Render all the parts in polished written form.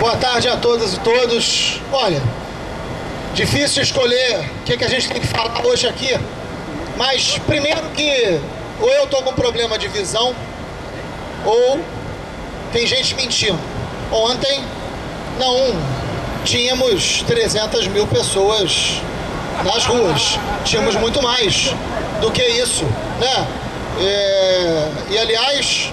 Boa tarde a todas e todos. Olha, difícil escolher o que a gente tem que falar hoje aqui, mas primeiro que ou eu estou com problema de visão ou tem gente mentindo. Ontem não tínhamos 300 mil pessoas nas ruas, tínhamos muito mais do que isso, né? E aliás,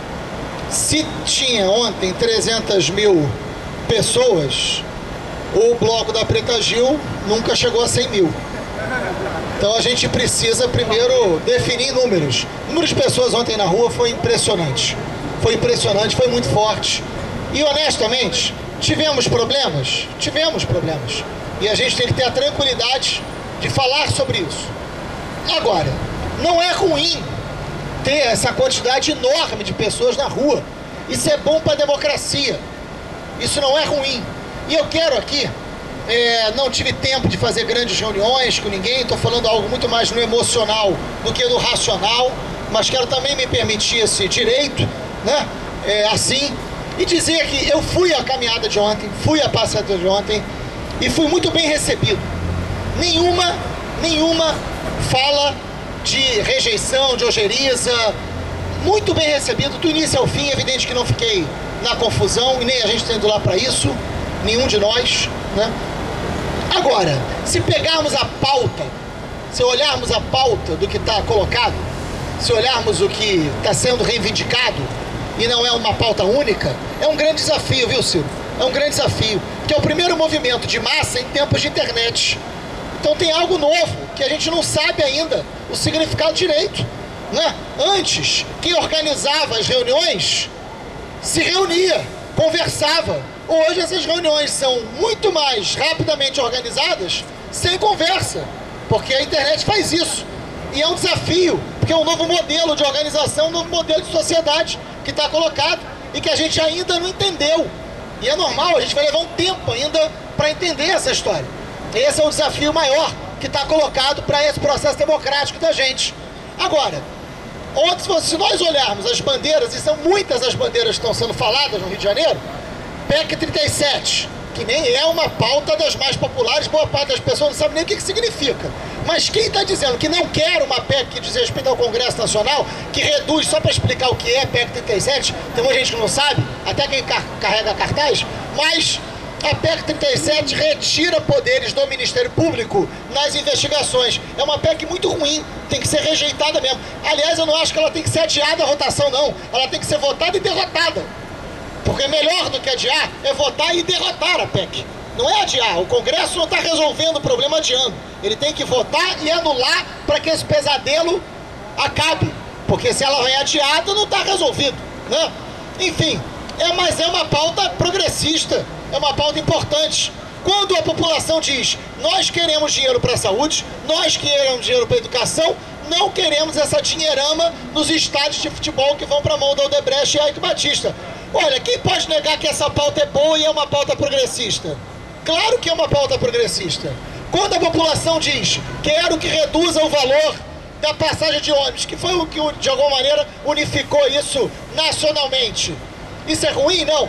se tinha ontem 300 mil pessoas, o bloco da Preta Gil nunca chegou a 100 mil. Então a gente precisa primeiro definir números. O número de pessoas ontem na rua foi impressionante. Foi impressionante, foi muito forte. E honestamente, tivemos problemas? Tivemos problemas. E a gente tem que ter a tranquilidade de falar sobre isso. Agora, não é ruim ter essa quantidade enorme de pessoas na rua. Isso é bom para a democracia. Isso não é ruim. E eu quero aqui, não tive tempo de fazer grandes reuniões com ninguém, estou falando algo muito mais no emocional do que no racional, mas quero também me permitir esse direito, né? Assim, e dizer que eu fui à caminhada de ontem, fui à passeata de ontem e fui muito bem recebido. Nenhuma fala de rejeição, de ojeriza, muito bem recebido, do início ao fim. É evidente que não fiquei na confusão, e nem a gente está indo lá para isso, nenhum de nós, né? Agora, se pegarmos a pauta, se olharmos a pauta do que está colocado, se olharmos o que está sendo reivindicado, e não é uma pauta única, é um grande desafio, viu, Ciro? É um grande desafio, que é o primeiro movimento de massa em tempos de internet. Então tem algo novo, que a gente não sabe ainda o significado direito, né? Antes, quem organizava as reuniões se reunia, conversava. Hoje essas reuniões são muito mais rapidamente organizadas, sem conversa, porque a internet faz isso. E é um desafio, porque é um novo modelo de organização, um novo modelo de sociedade que está colocado e que a gente ainda não entendeu. E é normal, a gente vai levar um tempo ainda para entender essa história. Esse é o desafio maior que está colocado para esse processo democrático da gente. Agora, ontem, se nós olharmos as bandeiras, e são muitas as bandeiras que estão sendo faladas no Rio de Janeiro, PEC 37, que nem é uma pauta das mais populares, boa parte das pessoas não sabe nem o que significa. Mas quem está dizendo que não quer uma PEC que diz respeito ao Congresso Nacional, que reduz, só para explicar o que é PEC 37, tem muita gente que não sabe, até quem carrega cartaz, mas a PEC 37 retira poderes do Ministério Público nas investigações. É uma PEC muito ruim, tem que ser rejeitada mesmo. Aliás, eu não acho que ela tem que ser adiada a votação, não. Ela tem que ser votada e derrotada. Porque melhor do que adiar é votar e derrotar a PEC. Não é adiar. O Congresso não está resolvendo o problema adiando. Ele tem que votar e anular para que esse pesadelo acabe. Porque se ela vem adiada, não está resolvido, né? Enfim, mas é uma pauta progressista. É uma pauta importante. Quando a população diz, nós queremos dinheiro para a saúde, nós queremos dinheiro para a educação, não queremos essa dinheirama nos estádios de futebol que vão para a mão da Odebrecht e Eike Batista. Olha, quem pode negar que essa pauta é boa e é uma pauta progressista? Claro que é uma pauta progressista. Quando a população diz, quero que reduza o valor da passagem de ônibus, que foi o que de alguma maneira unificou isso nacionalmente, isso é ruim? Não.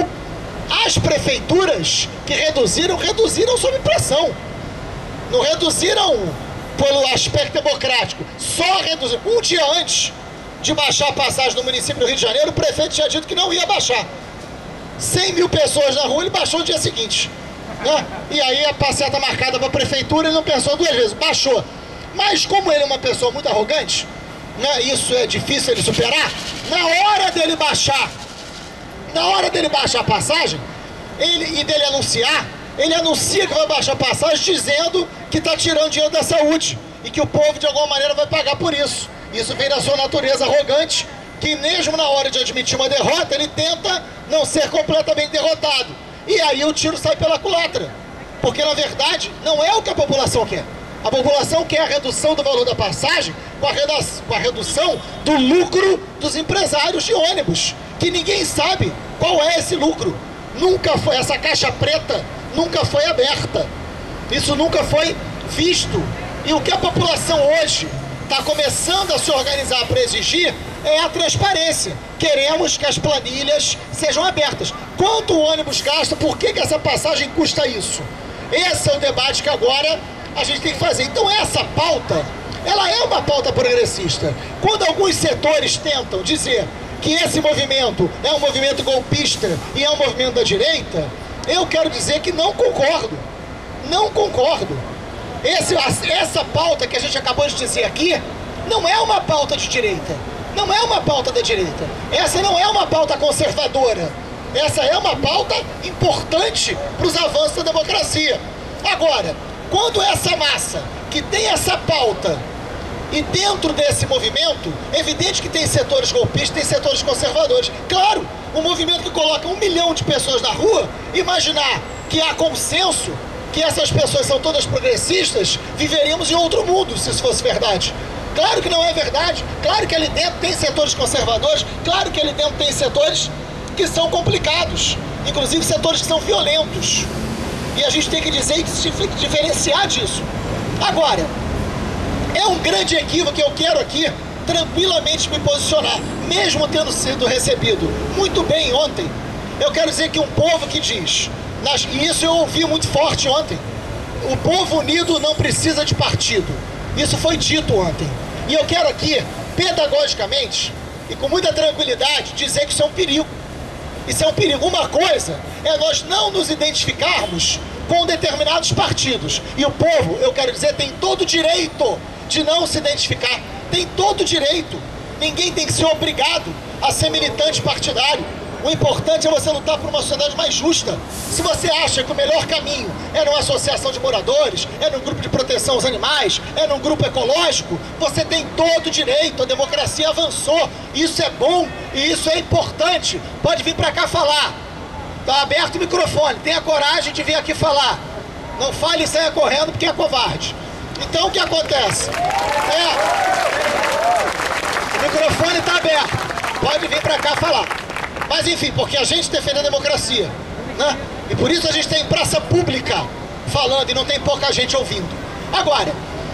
As prefeituras que reduziram sob pressão. Não reduziram pelo aspecto democrático, só reduziram. Um dia antes de baixar a passagem no município do Rio de Janeiro, o prefeito tinha dito que não ia baixar. 100 mil pessoas na rua, ele baixou no dia seguinte, né? E aí a passeata marcada para a prefeitura, ele não pensou duas vezes, baixou. Mas como ele é uma pessoa muito arrogante, né, isso é difícil ele superar, na hora dele baixar a passagem, e dele anunciar, ele anuncia que vai baixar a passagem dizendo que está tirando dinheiro da saúde e que o povo de alguma maneira vai pagar por isso. Isso vem da sua natureza arrogante, que mesmo na hora de admitir uma derrota, ele tenta não ser completamente derrotado. E aí o tiro sai pela culatra, porque na verdade não é o que a população quer. A população quer a redução do valor da passagem com a redução do lucro dos empresários de ônibus, que ninguém sabe qual é esse lucro. Nunca foi, essa caixa preta nunca foi aberta. Isso nunca foi visto. E o que a população hoje está começando a se organizar para exigir é a transparência. Queremos que as planilhas sejam abertas. Quanto o ônibus gasta? Por que essa passagem custa isso? Esse é o debate que agora a gente tem que fazer. Então essa pauta, ela é uma pauta progressista. Quando alguns setores tentam dizer que esse movimento é um movimento golpista e é um movimento da direita, eu quero dizer que não concordo. Não concordo. Essa pauta que a gente acabou de dizer aqui não é uma pauta de direita. Não é uma pauta da direita. Essa não é uma pauta conservadora. Essa é uma pauta importante para os avanços da democracia. Agora, quando essa massa que tem essa pauta e dentro desse movimento, é evidente que tem setores golpistas, tem setores conservadores. Claro, um movimento que coloca 1 milhão de pessoas na rua, imaginar que há consenso, que essas pessoas são todas progressistas, viveríamos em outro mundo, se isso fosse verdade. Claro que não é verdade. Claro que ali dentro tem setores conservadores, claro que ali dentro tem setores que são complicados, inclusive setores que são violentos. E a gente tem que dizer e se diferenciar disso. Agora, é um grande equívoco que eu quero aqui tranquilamente me posicionar, mesmo tendo sido recebido muito bem ontem. Eu quero dizer que um povo que diz, e isso eu ouvi muito forte ontem, o povo unido não precisa de partido. Isso foi dito ontem. E eu quero aqui, pedagogicamente e com muita tranquilidade, dizer que isso é um perigo. Isso é um perigo. Uma coisa é nós não nos identificarmos com determinados partidos. E o povo, eu quero dizer, tem todo o direito de não se identificar. Tem todo o direito. Ninguém tem que ser obrigado a ser militante partidário. O importante é você lutar por uma sociedade mais justa. Se você acha que o melhor caminho é numa associação de moradores, é num grupo de proteção aos animais, é num grupo ecológico, você tem todo o direito. A democracia avançou. Isso é bom e isso é importante. Pode vir para cá falar. Está aberto o microfone. Tenha coragem de vir aqui falar. Não fale e saia correndo porque é covarde. Então o que acontece? O microfone está aberto. Pode vir para cá falar. Mas enfim, porque a gente defende a democracia, né? E por isso a gente tem praça pública falando e não tem pouca gente ouvindo. Agora,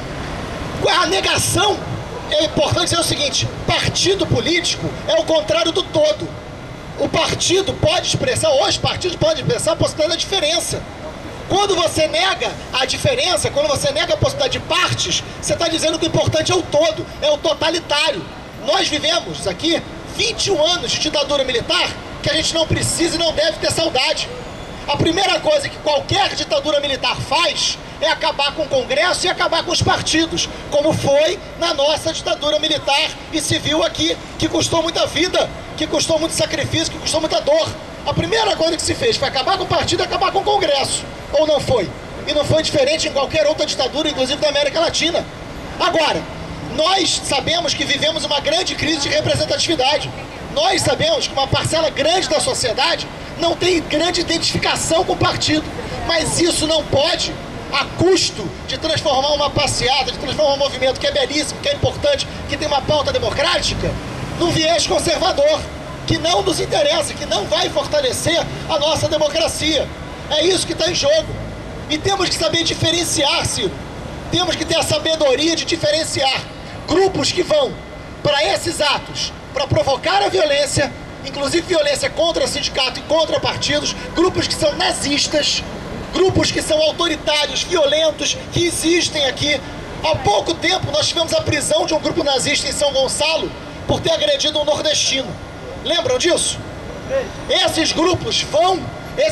a negação, é importante dizer o seguinte: partido político é o contrário do todo. O partido pode expressar, hoje partidos podem expressar a possibilidade da diferença. Quando você nega a diferença, quando você nega a possibilidade de partes, você está dizendo que o importante é o todo, é o totalitário. Nós vivemos aqui 21 anos de ditadura militar que a gente não precisa e não deve ter saudade. A primeira coisa que qualquer ditadura militar faz é acabar com o Congresso e acabar com os partidos, como foi na nossa ditadura militar e civil aqui, que custou muita vida, que custou muito sacrifício, que custou muita dor. A primeira coisa que se fez foi acabar com o partido e acabar com o Congresso. Ou não foi? E não foi diferente em qualquer outra ditadura, inclusive da América Latina. Agora, nós sabemos que vivemos uma grande crise de representatividade. Nós sabemos que uma parcela grande da sociedade não tem grande identificação com o partido. Mas isso não pode, a custo de transformar uma passeata, de transformar um movimento que é belíssimo, que é importante, que tem uma pauta democrática, num viés conservador, que não nos interessa, que não vai fortalecer a nossa democracia. É isso que está em jogo. E temos que saber diferenciar, Ciro. Temos que ter a sabedoria de diferenciar grupos que vão para esses atos, para provocar a violência, inclusive violência contra sindicato e contra partidos, grupos que são nazistas, grupos que são autoritários, violentos, que existem aqui. Há pouco tempo nós tivemos a prisão de um grupo nazista em São Gonçalo por ter agredido um nordestino. Lembram disso? Esses grupos vão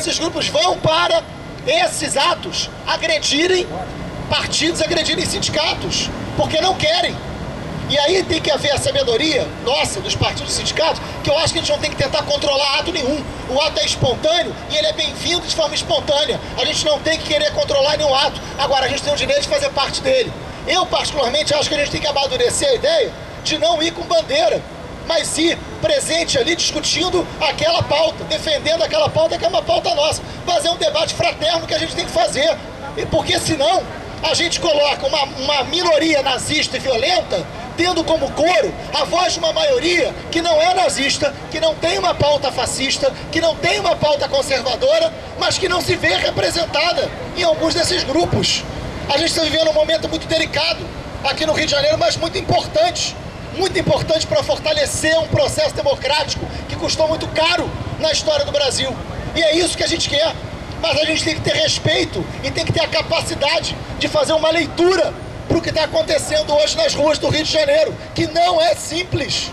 para esses atos agredirem partidos, agredirem sindicatos, porque não querem. E aí tem que haver a sabedoria nossa, dos partidos e sindicatos, que eu acho que a gente não tem que tentar controlar ato nenhum. O ato é espontâneo e ele é bem-vindo de forma espontânea. A gente não tem que querer controlar nenhum ato. Agora, a gente tem o direito de fazer parte dele. Eu, particularmente, acho que a gente tem que amadurecer a ideia de não ir com bandeira, mas ir presente ali discutindo aquela pauta, defendendo aquela pauta que é uma pauta nossa. Fazer um debate fraterno que a gente tem que fazer. E porque senão a gente coloca uma minoria nazista e violenta tendo como coro a voz de uma maioria que não é nazista, que não tem uma pauta fascista, que não tem uma pauta conservadora, mas que não se vê representada em alguns desses grupos. A gente está vivendo um momento muito delicado. aqui no Rio de Janeiro, mas muito importantes para fortalecer um processo democrático que custou muito caro na história do Brasil. E é isso que a gente quer. Mas a gente tem que ter respeito e tem que ter a capacidade de fazer uma leitura para o que está acontecendo hoje nas ruas do Rio de Janeiro, que não é simples,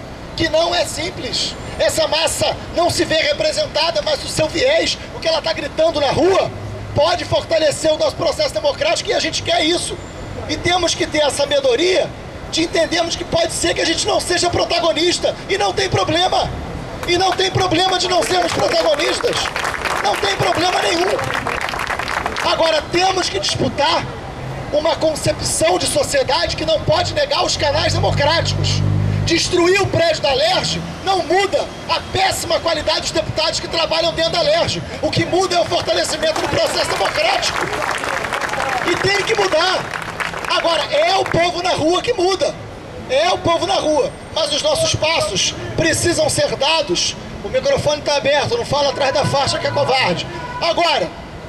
Essa massa não se vê representada, mas o seu viés, o que ela está gritando na rua, pode fortalecer o nosso processo democrático e a gente quer isso. E temos que ter a sabedoria de entendermos que pode ser que a gente não seja protagonista, e não tem problema. E não tem problema de não sermos protagonistas. Não tem problema nenhum. Agora, temos que disputar uma concepção de sociedade que não pode negar os canais democráticos. Destruir o prédio da Alerj não muda a péssima qualidade dos deputados que trabalham dentro da Alerj. O que muda é o fortalecimento do processo democrático. E tem que mudar. Agora, é o povo na rua que muda. É o povo na rua. Mas os nossos passos precisam ser dados. O microfone está aberto, não fala atrás da faixa que é covarde. Agora,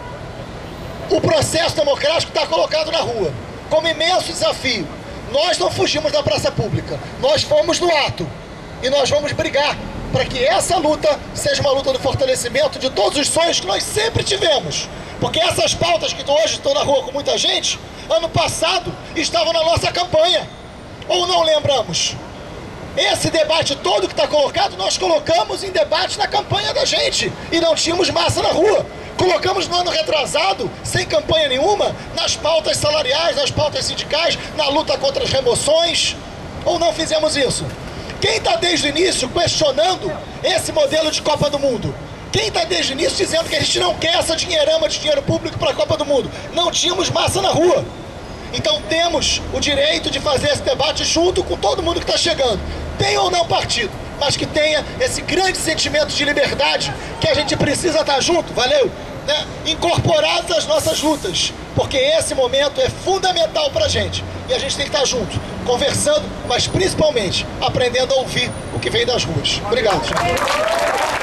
o processo democrático está colocado na rua como imenso desafio. Nós não fugimos da praça pública, nós fomos no ato e nós vamos brigar para que essa luta seja uma luta do fortalecimento de todos os sonhos que nós sempre tivemos. Porque essas pautas que hoje estão na rua com muita gente, ano passado estavam na nossa campanha. Ou não lembramos? Esse debate todo que está colocado, nós colocamos em debate na campanha da gente e não tínhamos massa na rua. Colocamos no ano retrasado, sem campanha nenhuma, nas pautas salariais, nas pautas sindicais, na luta contra as remoções. Ou não fizemos isso? Quem está desde o início questionando esse modelo de Copa do Mundo? Quem está desde o início dizendo que a gente não quer essa dinheirama de dinheiro público para a Copa do Mundo? Não tínhamos massa na rua. Então temos o direito de fazer esse debate junto com todo mundo que está chegando. Tem ou não partido, mas que tenha esse grande sentimento de liberdade que a gente precisa estar junto, valeu? Né? Incorporados às nossas lutas, porque esse momento é fundamental para a gente. E a gente tem que estar junto, conversando, mas principalmente aprendendo a ouvir o que vem das ruas. Obrigado.